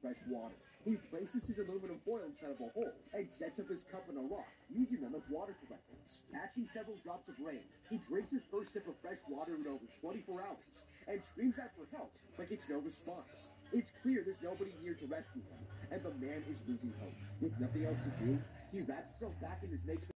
fresh water. He places his aluminum foil inside of a hole and sets up his cup in a rock, using them as water collectors. Catching several drops of rain, he drinks his first sip of fresh water in over 24 hours and screams out for help, but gets no response. It's clear there's nobody here to rescue him, and the man is losing hope. With nothing else to do, he wraps himself back in his makeshift